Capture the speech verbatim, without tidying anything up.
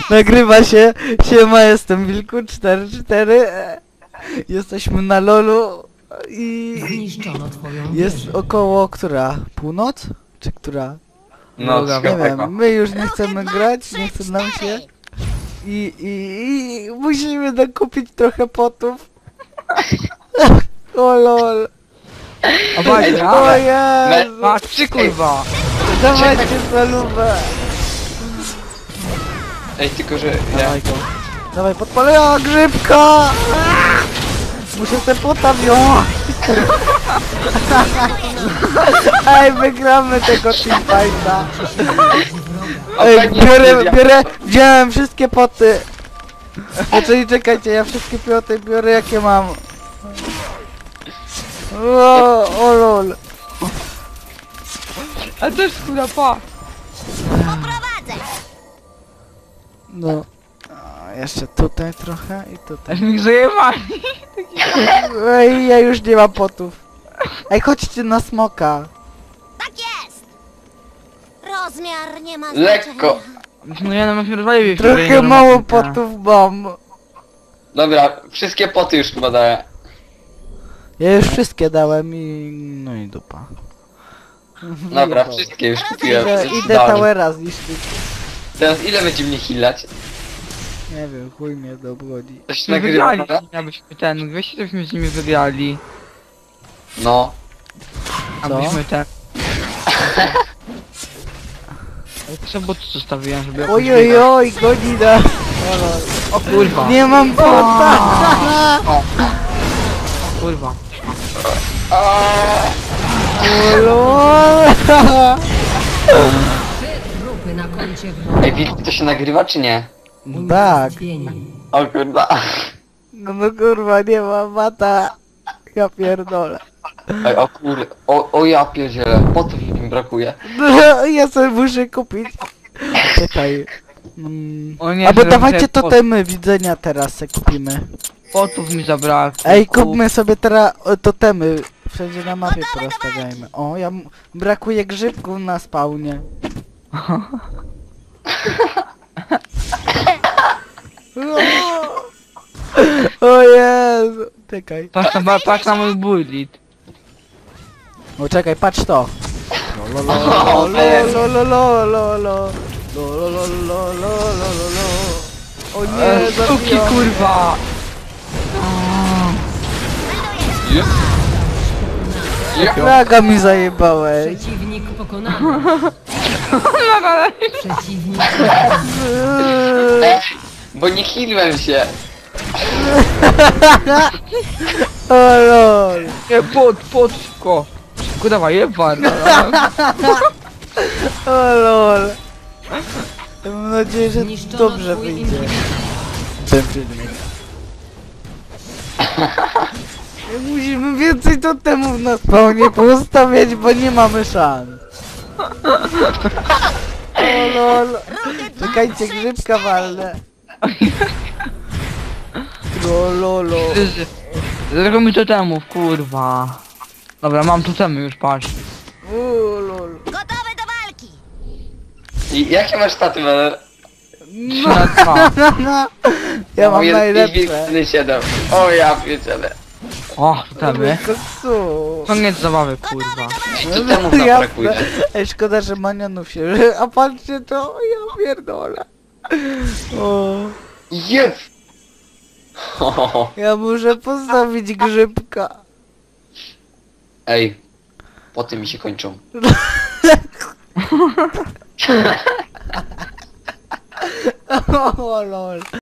Nagrywa się. Siema, jestem Wilku cztery cztery. Jesteśmy na lolu i Zniszczono twoją jest wieżę. około która? Północ? Czy która? No, Nie wiem, my już nie chcemy grać, nie chce nam się. I, i, i musimy dokupić trochę potów. O lol. A właśnie, O ale... Jezu. Masz trzy kurwa! Dawajcie salubę. Ej, tylko że ja... Dawaj go. Dawaj, podpalę o, grzybka! Muszę te pota wziąć. Ej, wygramy tego teamfighta. Ej, biorę, biorę, wziąłem wszystkie poty. Znaczy, czekajcie, ja wszystkie poty biorę jakie mam. O, o lol. A też kurwa pa! No. O, jeszcze tutaj trochę i tutaj. Aż mi zajebali! Ej, ja już nie mam potów. Ej, chodźcie na smoka. Tak jest! Rozmiar nie ma Lekko. No ja nam się rozwalił. Trochę mało potów mam. Dobra, wszystkie poty już chyba daję. Ja już wszystkie dałem i... no i dupa. Dobra, Wyjebało. wszystkie już kupiłem. Idę, wszystkie idę dałem. towera zniszczyć. Teraz ile będzie mnie healać? Nie wiem, chuj mnie to obchodzi. Coś My nagrywa, wygrali, prawda? abyśmy ten, weźcie żebyśmy z nimi wygrali. No. Abyśmy ten... Co bo tu zostawiłem, żeby... jakoś Oj, oj, wygrać. oj, godzina. O kurwa! Nie mam pota. O kurwa! O lol. Trupy na koncie wroga. Ej, Wilk, to się nagrywa czy nie? Tak. Unicestwieni. O kurwa. No, no kurwa, nie mam mata. Ja pierdolę. Ej, o kur... O, o ja pierdzielę, potów mi brakuje. No, ja sobie muszę kupić. Czekaj. Mm. O nie, Albo że dawajcie muszę pot- totemy widzenia teraz se kupimy. Potów mi zabrakło. Ej, kur- kupmy sobie teraz o, totemy. Wszędzie na mapie porozstawiajmy. O, ja... m- brakuje grzybków na spawnie. O Jezu. Czekaj. Patrz na, patrz na mój bullet. O, czekaj, patrz to. Lo, lo, lo, lo, lo, lo, lo, lo. Lo, lo, lo, lo, lo, lo, lo, lo. O nie, E, Sztuki zabiłam. kurwa! Fraga mi zajebałeś. Przeciwnik pokonany. Przeciwnik Ej, bo nie healłem się. O lol. Nie, pot, pot, szybko! Szybko dawaj, jebar! O lol. Mam nadzieję, że zniszczono dobrze twój wyjdzie. inhibitor. Ten filmik. Musimy więcej totemów na spawnie poustawiać, bo nie mamy szans. O lol. Czekajcie, grzybka walne. O lolo. Zresztą mi totemów, kurwa. Dobra, mam totemy już, patrz. O lol. Gotowe do walki! I jakie masz staty, Mener? trzy na dwa. Ja mam O, jeden- i Wilk najlepsze. jeden siedem. O ja pierdzielę. O, totemy. Koksu. Koniec zabawy, kurwa. To temu nam Jasne. brakuje. Ej, szkoda, że manionów się... A patrzcie to, ja pierdolę. O, Jest! ja muszę postawić grzybka. Ej, poty mi się kończą. O lol.